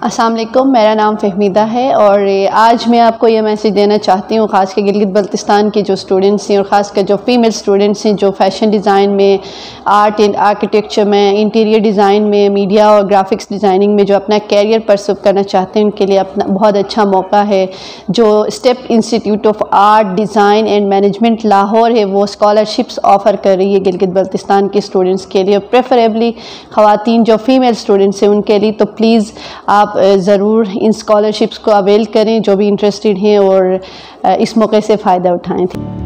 अस्सलाम वालेकुम, मेरा नाम फहमीदा है और आज मैं आपको ये मैसेज देना चाहती हूँ ख़ास के गिलगित बल्तिस्तान के जो स्टूडेंट्स हैं और ख़ास कर जो फ़ीमेल स्टूडेंट्स हैं जो फ़ैशन डिज़ाइन में, आर्ट एंड आर्किटेक्चर में, इंटीरियर डिज़ाइन में, मीडिया और ग्राफिक्स डिज़ाइनिंग में जो अपना कैरियर परस्यू करना चाहते हैं उनके लिए अपना बहुत अच्छा मौका है। जो step institute of art design and management Lahore है वो स्कॉलरशिप्स ऑफ़र कर रही है गिलगित बल्तिस्तान के स्टूडेंट्स के लिए, प्रेफरेबली ख़वातीन जो फ़ीमेल स्टूडेंट्स हैं उनके लिए। तो प्लीज़ आप ज़रूर इन स्कॉलरशिप्स को अवेल करें जो भी इंटरेस्टेड हैं और इस मौके से फ़ायदा उठाएं।